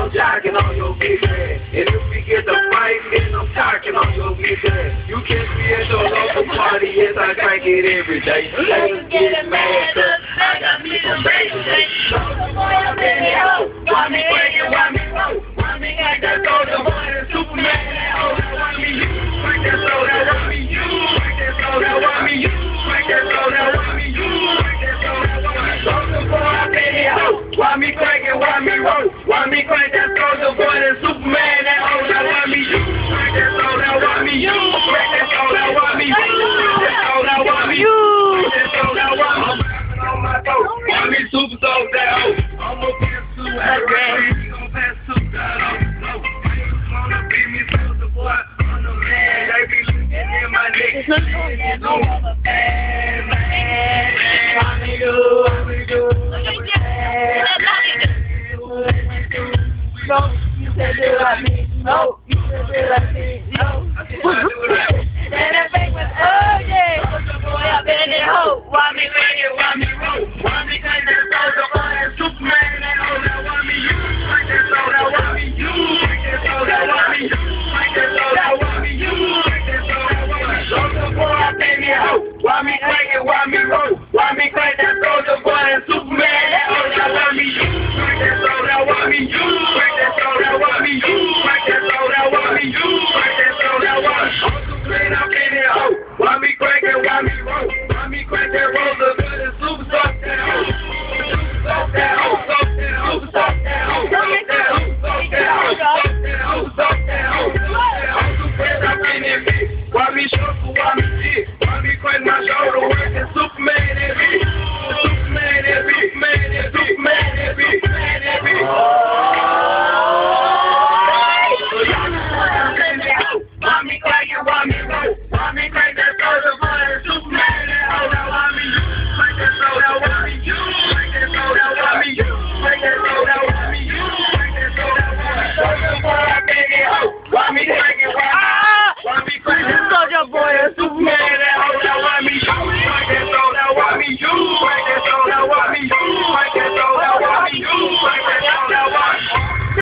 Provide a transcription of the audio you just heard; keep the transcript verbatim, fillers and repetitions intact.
I'm jocking on your bitch ass. And if we get the fight, then I'm talking on your bitch ass. You catch me at your local party, yes, I crank it every day. You ain't getting mad, cause I got me some baby. Soulja Boy, I'm in the hoe. Why me cranking, why me roll? Why me like that Soulja Boy and Superman? Oh, why me you? Crank that soda, why me you? Crank that soda, why me you? Crank that soda, why me you? Crank that soda, why me you? Soulja Boy, I'm in the hoe. Why me cranking, why me roll? Why me crank that Soulja Boy and Superman? That oh, now why me you? Crank that soda, why me you? Crank that soda, why me you? Crank that soda, why me you? Crank that soda, why me you? On my throat, why me super soul down? I'm a pass to that girl. We gon' pass to that hoe. Wanna be me Soulja Boy on the man? They be looking in my neck. It's no other bad man. Why me do? Why me do? No, you said do like me. No, you said do like me. No, then that thing was, oh yeah. Soulja Boy, I been in the hoe. Why me, why me, why me?